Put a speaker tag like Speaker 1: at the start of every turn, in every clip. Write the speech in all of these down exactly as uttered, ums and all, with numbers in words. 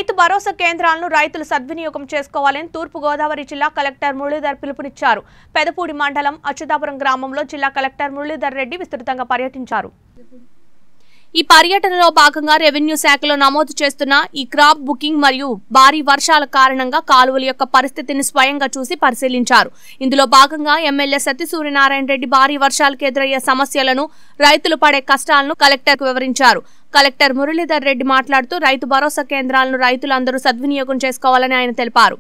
Speaker 1: రైతు భరోసా కేంద్రాలను రైతులు సద్వినియోగం చేసుకోవాలని తూర్పు గోదావరి జిల్లా కలెక్టర్ మురళీధర్ పిలుపునిచ్చారు. పెదపూడి మండలం అచ్యుతాపురం గ్రామంలో జిల్లా కలెక్టర్ మురళీధర్ రెడ్డి విస్తృతంగా పర్యటించారు. ఈ పర్యటనలో భాగంగా రెవెన్యూ శాఖలో నమోదు చేస్తున్న ఈ క్రాప్ బుకింగ్ మరియు భారీ వర్షాల కారణంగా కాలువల యొక్క పరిస్థితిని స్వయంగా చూసి పరిశీలించారు. ఇందులో భాగంగా ఎమ్మెల్యే సత్య సూర్యనారాయణ రెడ్డి భారీ వర్షాలకు ఎదురయ్యే సమస్యలను, రైతులు పడే కష్టాలను కలెక్టర్కు వివరించారు. కలెక్టర్ మురళీధర్ రెడ్డి మాట్లాడుతూ రైతు భరోసా కేంద్రాలను రైతులందరూ సద్వినియోగం చేసుకోవాలని ఆయన తెలిపారు.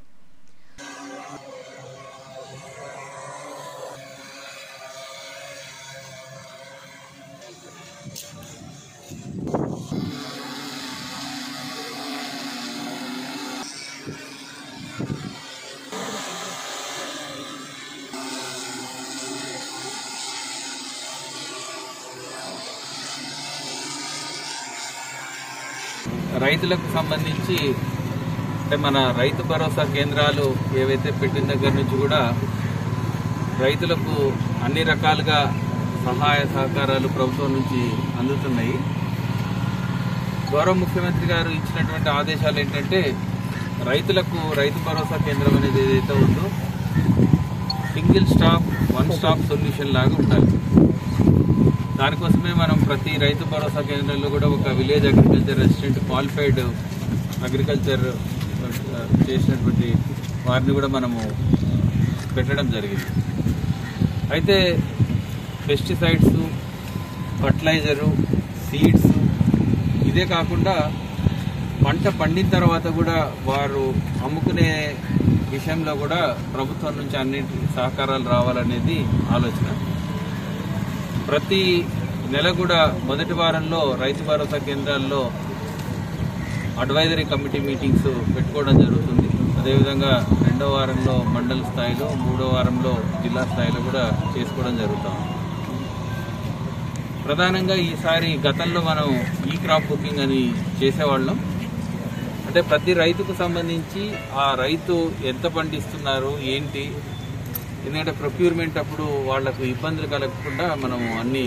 Speaker 2: రైతులకు సంబంధించి అంటే మన రైతు భరోసా కేంద్రాలు ఏవైతే పెట్టిన దగ్గర నుంచి కూడా రైతులకు అన్ని రకాలుగా సహాయ సహకారాలు ప్రభుత్వం నుంచి అందుతున్నాయి. గౌరవ ముఖ్యమంత్రి గారు ఇచ్చినటువంటి ఆదేశాలు ఏంటంటే రైతులకు రైతు భరోసా కేంద్రం అనేది ఏదైతే ఉందో single stop one stop solution లాగా ఉండాలి. దానికోసమే మనం ప్రతి రైతు భరోసా కేంద్రంలో కూడా ఒక village agriculture assistant qualified agriculture చేసినటువంటి వారిని కూడా మనము పెట్టడం జరిగింది. అయితే పెస్టిసైడ్స్, ఫర్టిలైజరు, సీడ్స్ ఇదే కాకుండా పంట పండిన తర్వాత కూడా వారు అమ్ముకునే విషయంలో కూడా ప్రభుత్వం నుంచి అన్నింటి సహకారాలు రావాలనేది ఆలోచన. ప్రతి నెల కూడా మొదటి వారంలో రైతు భరోసా కేంద్రాల్లో అడ్వైజరీ కమిటీ మీటింగ్స్ పెట్టుకోవడం జరుగుతుంది. అదేవిధంగా రెండో వారంలో మండల స్థాయిలో, మూడో వారంలో జిల్లా స్థాయిలో కూడా చేసుకోవడం జరుగుతుంది. ప్రధానంగా ఈసారి గతంలో మనం ఈ క్రాప్ బుకింగ్ అని చేసేవాళ్ళం. అంటే ప్రతి రైతుకు సంబంధించి ఆ రైతు ఎంత పండిస్తున్నారు ఏంటి, ఎందుకంటే ప్రొక్యూర్మెంట్ అప్పుడు వాళ్లకు ఇబ్బందులు కలగకుండా మనము అన్ని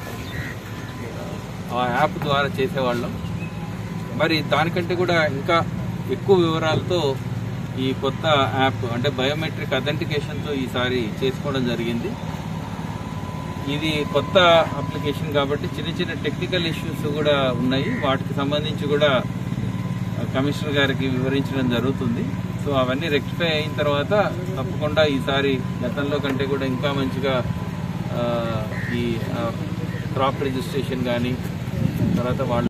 Speaker 2: ఆ యాప్ ద్వారా చేసేవాళ్ళం. మరి దానికంటే కూడా ఇంకా ఎక్కువ వివరాలతో ఈ కొత్త యాప్ అంటే బయోమెట్రిక్ అథెంటికేషన్తో ఈసారి చేసుకోవడం జరిగింది. ఇది కొత్త అప్లికేషన్ కాబట్టి చిన్న చిన్న టెక్నికల్ ఇష్యూస్ కూడా ఉన్నాయి. వాటికి సంబంధించి కూడా కమిషనర్ గారికి వివరించడం జరుగుతుంది. సో అవన్నీ రెక్టిఫై అయిన తర్వాత తప్పకుండా ఈసారి గతంలో కంటే కూడా ఇంకా మంచిగా ఈ క్రాప్ రిజిస్ట్రేషన్ కానీ తర్వాత వాళ్ళు